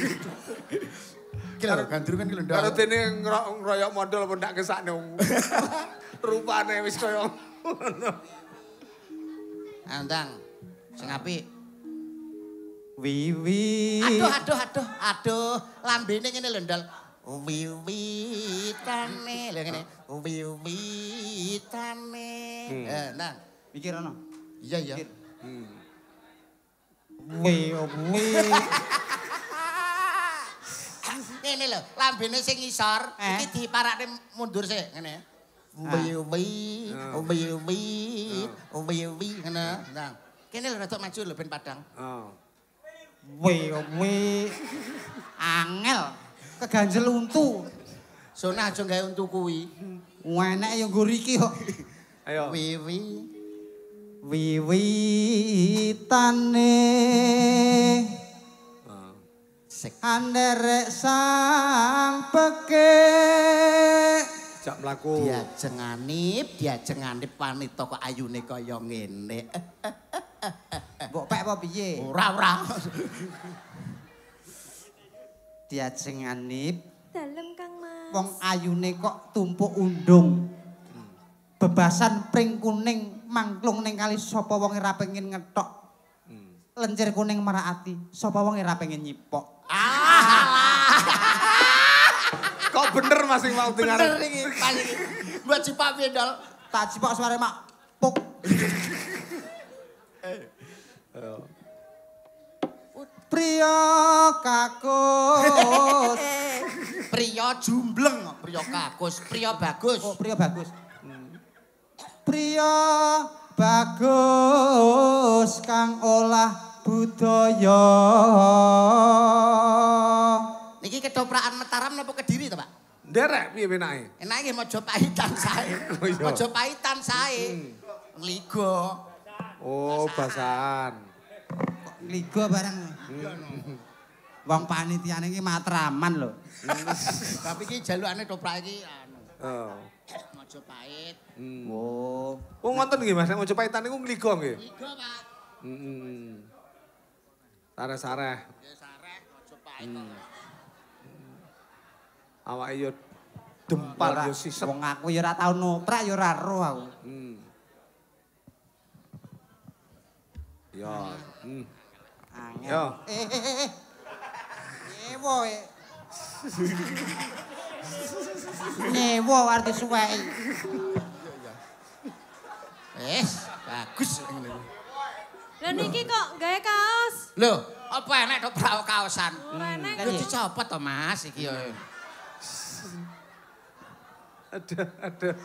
Iki lho gandrungan iki lho. Karo dene ngroyok modal pun ndak kesakne. Rupane wis kaya ngono. Andang sing apik. Wiwit. Aduh, lambene ngene lho ndol. Wiwitane lho ngene. Wiwitane. Nah, Mikir ana. iya. Wiwit. Ngene lho, lambene sing ngisor iki diparakne mundur sik ngene. Wiwit, ngene. Nah, kene lho rada maju lho ben padang. Wiwit. Angel keganjel untu. Sonah aja gawe untu kuwi. Enek ya nggo riki kok. Ayo. Wiwitane anderek sang peke Jak mlaku. Diajenganip wanita kok ayune kaya ngene. mbok pek apa piye? Ora. Diajenganip Dalem Kang Mas. wong ayune kok tumpuk undung. Bebasan pring kuning mangklung ning kali sapa wong ora pengin ngethok. Lencir kuning merakati, sapa wong ora pengin nyipok. Kok bener Mas sing mau dengar. Bener iki, pas iki. Mbok cipak piye, Dol? Tak cipok suare mak puk. Priya kakus. Priya jumbleng, priya kakus, priya bagus. Oh, priya bagus. Priya bagus kang olah budaya. Niki ketoprak Mataram napa Kediri to, Pak? Nderek piye penake? Enake nggih Mojopahitan sae. Oh, iya. Mojopahitan sae. Liga. Oh, basan. Liga barang. Wong panitiane iki matraman lho. Tapi iki jalukane toprak iki anu. Oh. Mojopahit. Oh, Oh, ngoten nggih Mas, Mojopahitan niku ngligo nggih. Liga, Pak. Sareh-sareh. Ya sareh Mojopahit. Awake yo dempal yo sisep. wong aku ya ora tau noprak ya ora roh aku. Ya. Angel. Yo. Nyewo. Nyewo arti suweki. Bagus ngene. Lah niki kok gawe kaos? Lho, apa enek toprak kaosan? Ora enek. Lho dicopot to, Mas, iki yo. Ada.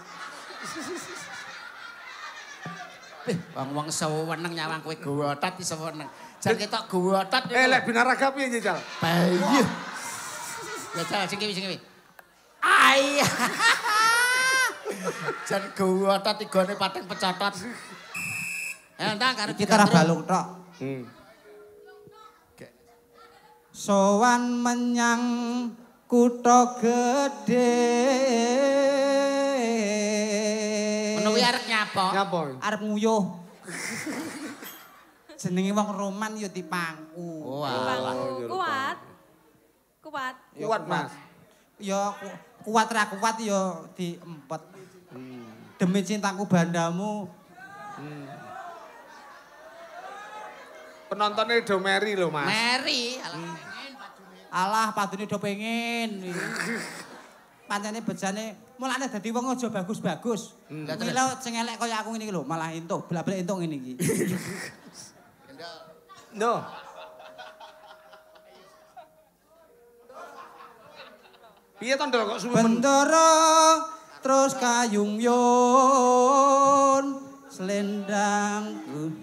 Wong-wong seweneng nyawang kowe gowotot iki seweneng. Jan ketok gowotot. Lek binaraga piye njejal? Bayi. Ya Jal sing kiwi. Ai. Jan gowotot igone pating pecotot. Entang karo Iki ora balung tok. Sowan menyang kutha gedhe. Ngono kuwi arep nyapa? Nyapa? Arep nguyuh. Jenenge wong roman ya dipangku. Oh, Bangku kuat. Kuat. Kuat Mas. Ya kuat ra kuat ya diempet. Demi cintaku bandamu. Penontonnya do Mary lho Mas. Mary, alah pengen padune. Alah padune do pengen. Pancene bejane mulane dadi wong aja bagus-bagus. Mila sing elek kaya aku ngene iki lho, malah entuk, blak-blak entuk ngene iki. No. Piye to Ndol kok suwe Bendera terus kayung-yung selendangku.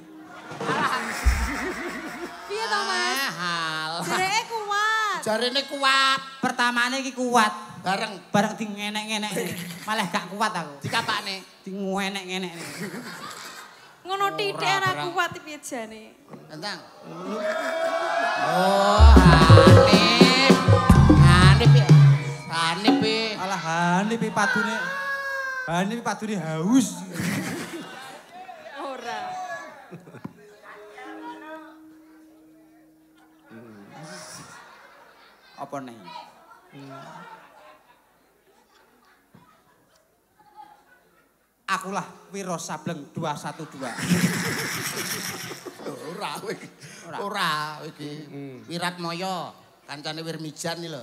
Piye to Mas? Mahal. Jereke kuat. Jarene kuat. Pertamane iki kuat, Bareng bareng di ngenek-ngenek. Malah gak kuat aku. dikapakne. Di ngenek-ngenek. Ngono titik ora kuat piye jane. Entang. Oh, Hanif. Hanif ya. Hanif ya. Alah Hanif padune. Hanif padune haus. Ora. Apa nih? Akulah Wiro Sableng 212. Ora iki. Wiratmaya kancane Wirmijan iki lho.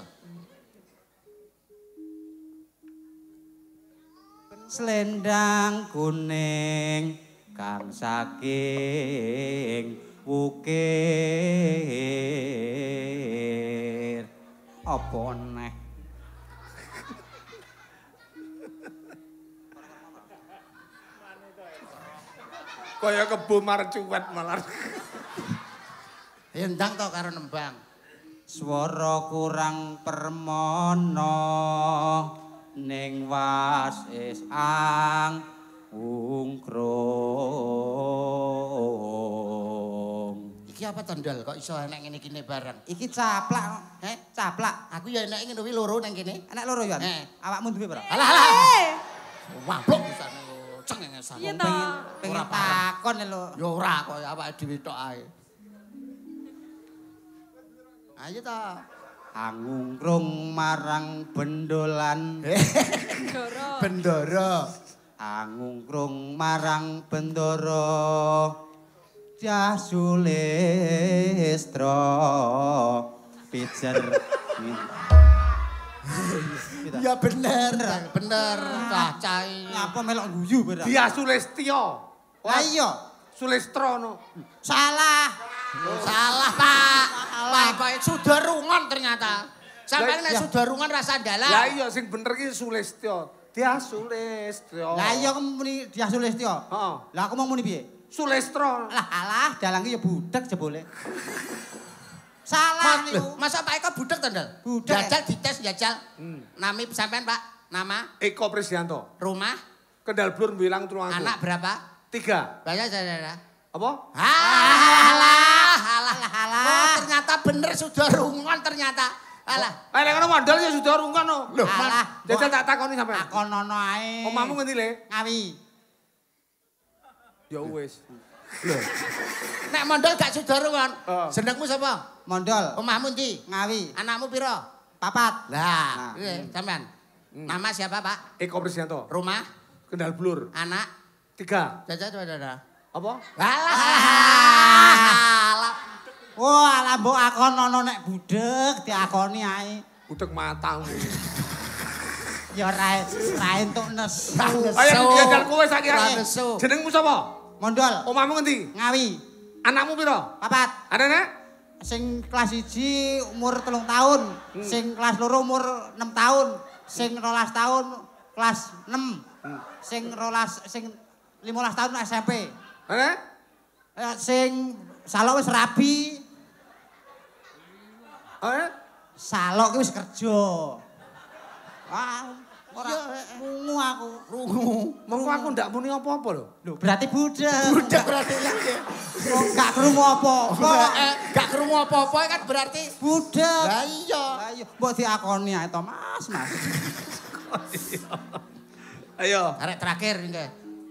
Slendang kuning kang saking wukir apa neh kaya kebo marcuwet malah Endang to karo nembang. swara kurang permana ning wasis ang ungkrung. Iki apa tendal kok iso enek ngene iki bareng. Iki caplak, caplak. Aku ya enek ngene kuwi loro nang kene. Enek loro ya? Awakmu duwe berapa? Alah. Wablok pisane ceng ngesan. Iya to. Pengen takon lho. Ya ora kok awake dhewe tok ae. Ayo ta. Angungkrung marang bendolan. Bendara. Angungkrung marang bendara. Cah Sulistro pijer. Ya bener, bener. Cah Ngapa melok guyu berak? Dia Sulistyo. Lah iya, Sulistro no. salah. Salah, Pak. Pak kok Sudarungon ternyata. Sampai nek Sudarungon rasa dalan. Lah iya sing bener ki Sulistyo. Dia Sulistyo. Lah iya muni Dia Sulistyo. Heeh. Lah aku mau muni piye? Sulistro. Lah alah dalang ki ya budek jebole. Salah niku. Masa Pak Eko budek to, Ndal? Budek. Jajal dites jajal. Nami sampean, Pak? Nama, Eko Prisyanto. rumah, Kendal Blur bilang tulung aku. anak berapa? 3. Banyak saudara. Apa? Alah. Oh, ternyata bener Sudarungon ternyata. Alah. Lek ngono modal ya sudah rungkon no. Loh, Alah. Jajal tak takoni sampean. Takonono ae. Omahmu ngendi le? Ngawi. Ya wis. Nek mondol gak Sudarungon. Oh. Jenengmu sapa? Mondol. Omahmu ndi? Ngawi. Anakmu piro? Papat. Lah, Nah. sampean. Nama siapa, Pak? Eko Prisyanto. Rumah, Kendal Blur. anak, 3. jajal saudara. Apa? Alah. Wah, alah mbok akonono nek budek diakoni ae. Budek matamu. Ya ra entuk nesu. Ayo jajal kowe saiki. Nesu. Jenengmu sapa? Mondol. Omahmu ngendi? Ngawi. Anakmu piro? Papat. Anaknya? Sing kelas 1 umur 3 tahun, sing kelas 2 umur 6 tahun, sing 12 tahun kelas 6, sing 15 tahun SMP. Anaknya? Sing salok wis rabi, Anaknya? salok ki wis kerja. Wah, ora krungu aku. Mengko aku ndak muni apa-apa lho. Lho, berarti budek. Budek berarti ya. Kok gak krungu apa-apa. Gak krungu apa-apa kan berarti Budek. lah iya. Lah iya, mbok diakoni ae to, Mas. Ayo. Arek terakhir iki.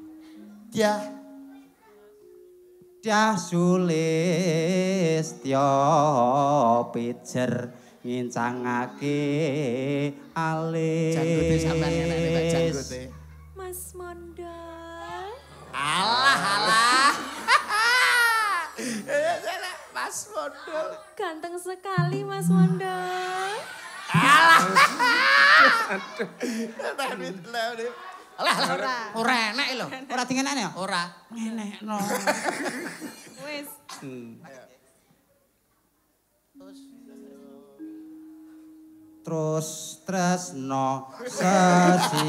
Dia Sulistyo pijer ngincangake alis. Janggote sampean enek Pak janggote. Mas Mondol. Alah. Mas Mondol. Ganteng sekali Mas Mondol. Alah ora enek lho. Ora dingenekne ya? Ora. Ngenekno. Wis. Terus tresno sesi.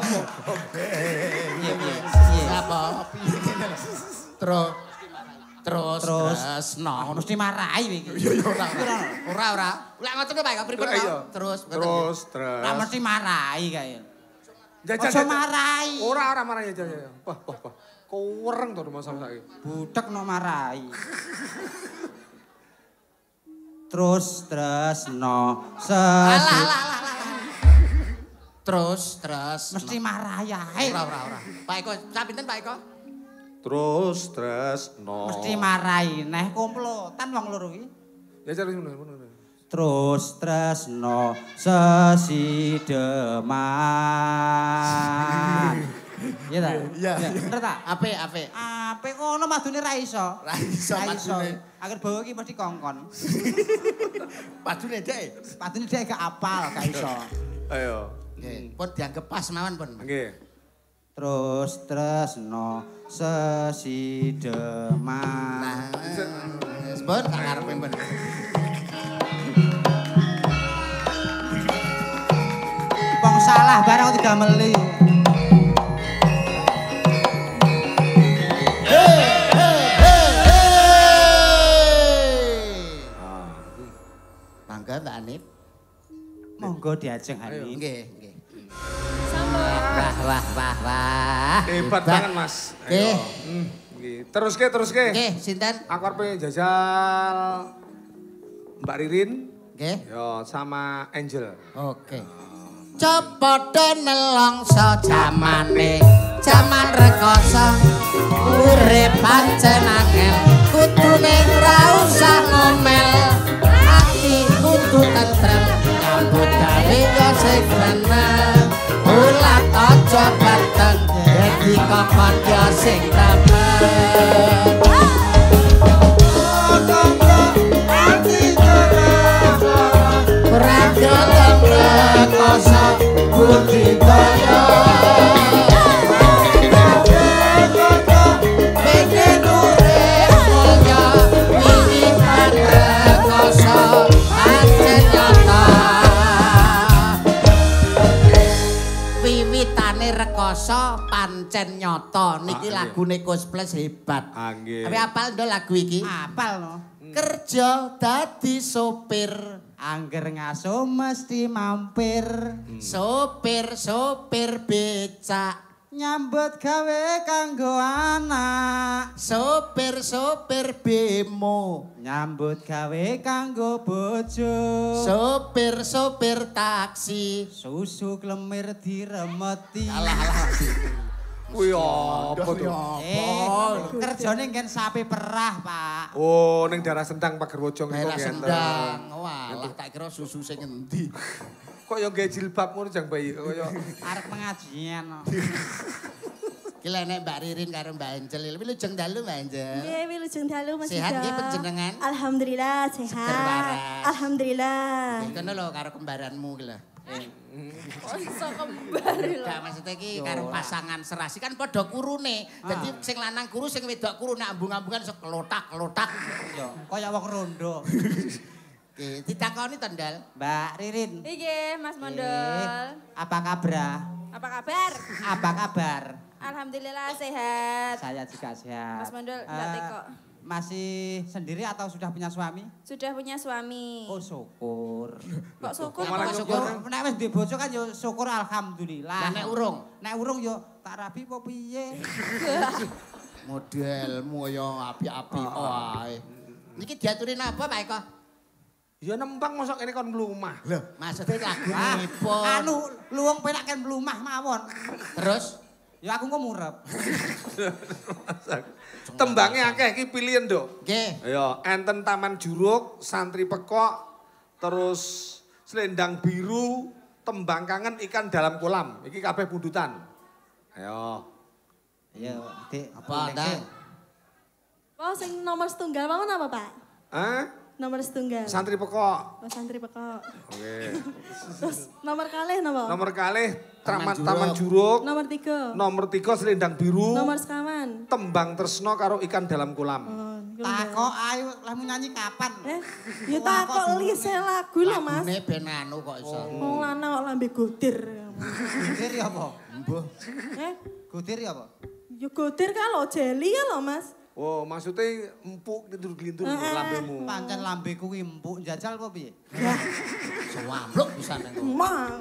Apa piye ngene lho. Terus no. Mesti marahi iki. Iya ora. Lek ngoten Pak, pripun Iya. Terus. Lah mesti marahi kae. Jajal. Aja marahi. Ora marahi jajal. Wah. Kuwereng to masalah saiki. Budek no marahi. Terus tresno sesi. Terus. Mesti marahi ae. Ora. Pak Eko, sak pinten Pak Eko? Terus tresno. Mesti marahi neh komplotan wong loro iki. Jajal ngono. Terus tresno sesideman. Iya ta? Iya. Bener ta? Apik. apik ngono madune ra iso. Ra iso madune. Akhir bawa iki mesti kongkon. Padune dek. Padune dek gak apal, gak iso. Ayo. Nggih, pun dianggep pas mawon pun. Nggih. Terus tresno sesideman. Pun gak karepe pun. Wong salah barang digameli. Mangga Mbak Anip. Monggo diajeng Hani. Nggih, nggih. Sambut. Wah. Hebat banget, Mas. Nggih. Nggih. Teruske. Nggih, sinten? Aku arep jajal Mbak Ririn. Nggih. Yo sama Angel. Oke. Cepodo nelongso jamane, jaman rekoso. Urip pancen angel, kudune ora usah ngomel. Ati kudu tentrem, nyambut gawe yo sing bener. Ulat aja bateng, dadi kokon yo sing temen. Ragelem rekoso budidaya pengen urip mulya wiwitan rekoso pancen nyata wiwitane rekoso pancen nyata niki lagune Kus Plus hebat. Nggih. Tapi apal ndo lagu iki? Apal no. Kerja dadi sopir. Angger ngaso mesti mampir. Sopir becak. Nyambut gawe kanggo anak. Sopir bemo. Nyambut gawe kanggo bojo. Sopir taksi. Susu klemir diremeti. Alah. Kuwi apa to? Kerjane nggen sapi perah, Pak. Oh, ning daerah Sendang Pagerwojong iku Daerah ngeten. Sendang. Walah tak kira susu sing endi. Kok yo nggae jilbab ngono jang bayi kaya Arep pengajian. No. Ki nek Mbak Ririn karo Mbak Angel, wilujeng dalu Mbak Angel. Nggih, wilujeng dalu Mas. Sehat nggih panjenengan? Alhamdulillah Seger sehat. waras. Alhamdulillah. Kono lho karo kembaranmu ki lho. Iso kembar lho. Gak maksudnya ki karo pasangan serasi kan padha kurune. Dadi sing lanang kuru sing wedok kuru nek ambung-ambungan iso kelotak. Yo, kaya wong rondo. Oke, ditakoni to, Ndal. Mbak Ririn. Iki Mas Mondol. Apa kabar? Apa kabar? Apa kabar? Alhamdulillah sehat. Saya juga sehat. Mas Mondol, Mbak Teko. Masih sendiri atau sudah punya suami? Sudah punya suami. Oh, syukur. Kok syukur? malah Kok syukur? Nek wis duwe bojo kan yo syukur alhamdulillah. Lah nek urung? Nek urung yo tak rabi apa piye? Modelmu ya api-api wae. Niki diaturin apa Pak Eko? ya nempang mosok kene kon mlumah. Lho, maksudnya lagu nipun. Anu luwung penak kan mlumah mawon. Terus Ya aku kok murep. Tembange akeh iki pilihan, Dok. nggih. Ya, enten Taman Juruk, Santri Pekok, terus Selendang Biru, Tembang Kangen, Ikan Dalam Kolam. Iki kabeh pundutan. Ayo. Ya, Dik. Apa ndang? Oh, sing nomor setunggal mawon apa, Pak? Hah? Nomor setunggal. Santri Pekok. Oh, Santri Pekok. Oke. Terus nomor kalih napa? Nomor kalih Taman Taman Juruk. Nomor 3. Nomor 3 Selendang Biru. Nomor sekawan. Tembang Tresno karo Ikan Dalam Kolam. Oh, iku lho. Takok ayo lamu nyanyi kapan? Ya takok lise lagu lho, Mas. Lagune ben anu kok iso. Wong lanang kok lambe godir. Gudir ya apa? Mbuh. Gudir ya apa? Ya godir ka lho, jeli ka lho, Mas. Oh, maksudnya empuk glintur-glintur lambemu. Pancen lambeku kuwi empuk njajal apa piye? Sewambluk pisan nang. Mang.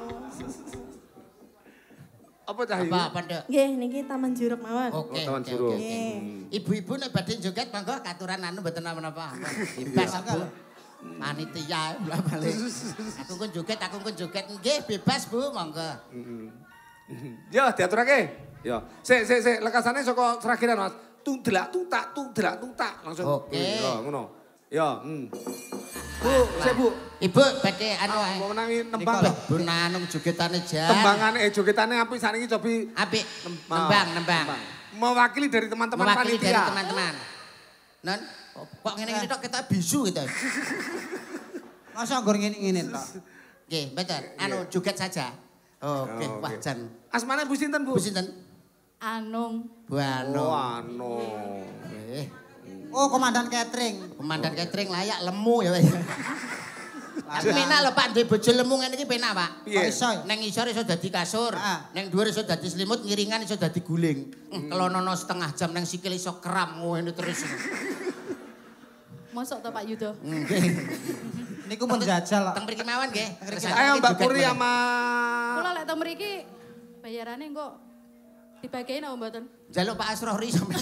Apa Cahyu? Apa Nduk? Nggih, niki Taman Juruk mawon. Oke. Taman oke, Juruk. oke, oke. Ibu-ibu nek badhe joget monggo katuran anu mboten napa-napa. Bebas Bu. Panitia balik. Aku kun joget nggih bebas Bu, monggo. Ya, diaturake. Ya. Sik lekasane saka Sragiran, Mas. Tung delak tung tak langsung. Oke. Ya, ngono. Ya, Bu, sik Bu. Ibu badhe anu ae. Mau menangi nembang. Bu nanung jogetane jan. Tembangane jogetane apik saniki cobi Apik. Nembang. Mewakili dari teman-teman panitia. Mewakili dari teman-teman. Non, kok ngene-ngene tok kita bisu gitu. Masa nggur ngene-ngene tok. Nggih, betul. Anu joget saja. Oke, wah jan. Asmane Bu sinten, Bu? Bu sinten? Anung. Bu Anung. Oh, Anung. Nggih. Oh, komandan catering. Komandan catering layak lemu ya, Pak. Aku penak lho Pak, ndek bojo lemu ngene iki penak, Pak. Piye? Neng isor iso dadi kasur, neng dhuwur iso dadi selimut, ngiringan iso dadi guling. Kelonono setengah jam neng sikil iso kram ngene terus. Mosok to Pak Yudo? Nggih. Niku mun jajal. Teng mriki mawon nggih. Ayo Mbak Puri sama Kula lek teng mriki bayarane kok dibagiin apa mboten? Jaluk Pak Asrori sampe.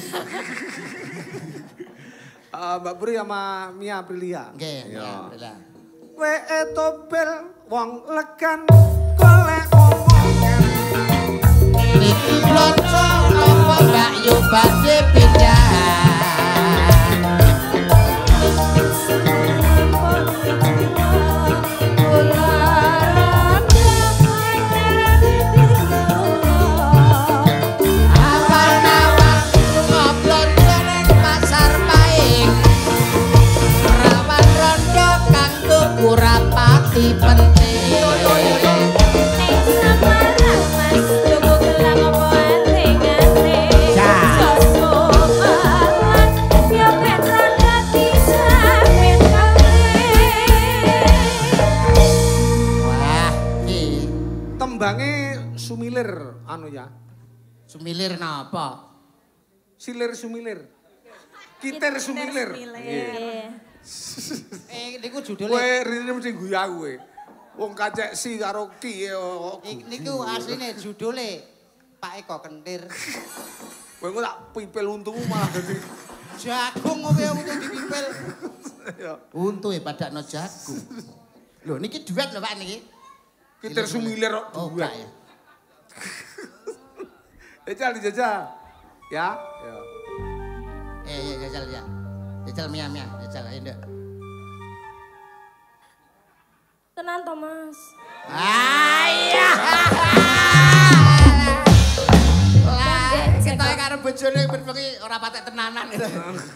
Mbak Puri sama Mia Aprilia. Nggih, alhamdulillah. Wee tobel wong legan golek omongan. Niki blonco apa Mbak Yu badhe pindah. Kurapati penting. Tembange sumilir anu ya. Sumilir napa? Silir sumilir. Kiter sumilir. Niku judule. Kowe rene mesti guyu aku kowe. Wong kacek si karo ki. Niku asline judule Pak Eko Kentir. Kowe engko tak pipil untumu malah dadi Jagung kowe untuk dipipil. Untu padakno jagung. Lho niki duet lho Pak niki. Kiter sumilir kok duet. Jajal dijajal. Ya. Jajal ya. Jajal Mia, jajal ayo Nduk. Tenan to Mas. Iya. Lah, kita karo bojone bengi ora patek tenanan gitu.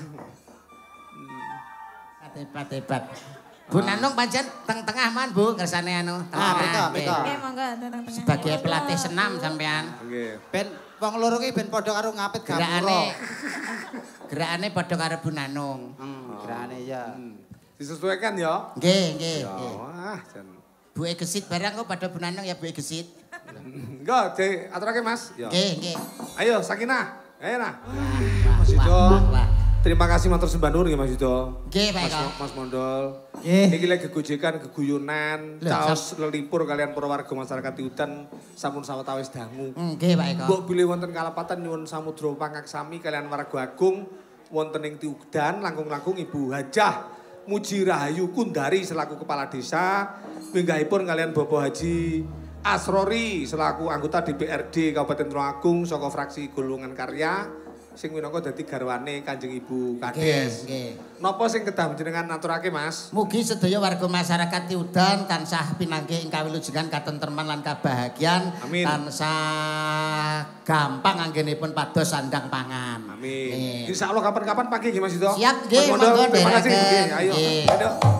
Hebat. Bu Nanung pancen teng-tengah man Bu kersane anu. Pika. Nggih, monggo teng-tengah. Sebagai pelatih senam sampean. Nggih. Ben wong loro ki ben padha karo ngapit gapura. Gerakane padha karo Bu Nanung. Gerakane ya. Disesuaikan ya. Nggih. Wah, jan. Buke gesit barang kok padha Bu Nanung ya buke gesit. Enggak, aturake Mas. Ya. Nggih. Ayo Sakinah. Ayo nah. Mas Yudo. Terima kasih matur sembah nuwun nggih Mas Yudo. Nggih, Pak Eko. Mas Mondol. Nggih. Iki lek gegojekan, geguyunan, caos lelipur kalian para warga masyarakat Tiudan sampun sawetawis dangu. Nggih, Pak Eko. Mbok bilih wonten kalepatan nyuwun samudra pangaksami kalian warga agung wonten ing Tiudan langkung-langkung Ibu Hajah Muji Rahayu Kundari selaku kepala desa, minggahipun kalian Bapak Haji Asrori selaku anggota DPRD Kabupaten Tulungagung saka fraksi Golongan Karya sing minangka dadi garwane Kanjeng Ibu Kades. Nggih. Napa sing kedah jenengan aturake Mas? Mugi sedaya warga masyarakat Tiudan tansah pinanggih ing kawilujengan katentreman lan kabahagiaan. Amin. Tansah gampang anggenipun pados sandang pangan. Amin. Nggih. Insyaallah kapan-kapan pagi nggih Mas Yudo. Siap, nggih, Mas Mondol, monggo terima kasih. dereken. Nggih, ayo. Nggih. Ayo.